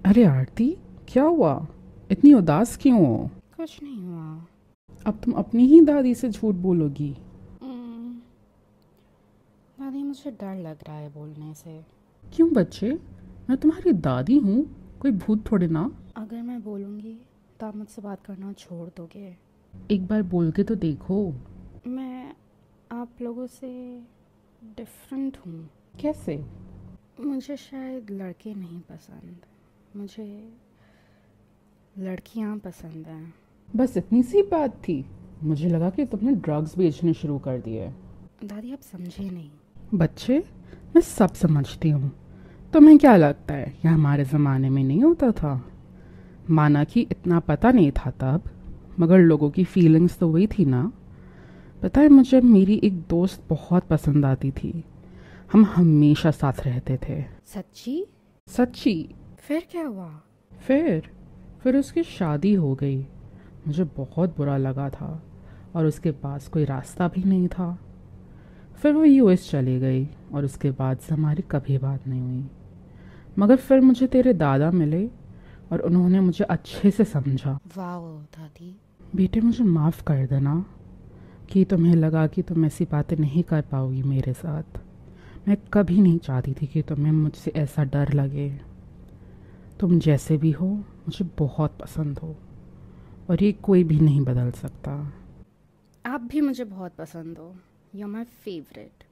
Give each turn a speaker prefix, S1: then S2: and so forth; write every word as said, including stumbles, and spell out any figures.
S1: अरे आरती, क्या हुआ? इतनी उदास क्यों हो?
S2: कुछ नहीं हुआ।
S1: अब तुम अपनी ही दादी से झूठ बोलोगी?
S2: हम्म, दादी मुझे डर लग रहा है बोलने से।
S1: क्यों बच्चे, मैं तुम्हारी दादी हूँ, कोई भूत थोड़ी ना।
S2: अगर मैं बोलूँगी तो आप मुझसे बात करना छोड़ दोगे?
S1: एक बार बोल के तो देखो।
S2: मैं आप लोगों से डिफरेंट हूँ।
S1: कैसे?
S2: मुझे शायद लड़के नहीं पसंद, मुझे लड़कियाँ पसंद हैं।
S1: बस इतनी सी बात थी? मुझे लगा कि तुमने ड्रग्स बेचने शुरू कर दिए।
S2: दादी आप समझे नहीं।
S1: बच्चे, मैं सब समझती हूँ। तुम्हें क्या लगता है यह हमारे ज़माने में नहीं होता था? माना कि इतना पता नहीं था तब, मगर लोगों की फीलिंग्स तो वही थी ना। पता है, मुझे मेरी एक दोस्त बहुत पसंद आती थी। हम हमेशा साथ रहते थे।
S2: सच्ची?
S1: सच्ची।
S2: फिर क्या हुआ?
S1: फिर फिर उसकी शादी हो गई। मुझे बहुत बुरा लगा था, और उसके पास कोई रास्ता भी नहीं था। फिर वो यूएस चली गई, और उसके बाद से हमारी कभी बात नहीं हुई। मगर फिर मुझे तेरे दादा मिले, और उन्होंने मुझे अच्छे से समझा।
S2: वाओ दादी।
S1: बेटे, मुझे माफ़ कर देना कि तुम्हें लगा कि तुम ऐसी बातें नहीं कर पाओगी मेरे साथ। मैं कभी नहीं चाहती थी कि तुम्हें मुझसे ऐसा डर लगे। तुम जैसे भी हो मुझे बहुत पसंद हो, और ये कोई भी नहीं बदल सकता।
S2: आप भी मुझे बहुत पसंद हो। You are my favourite.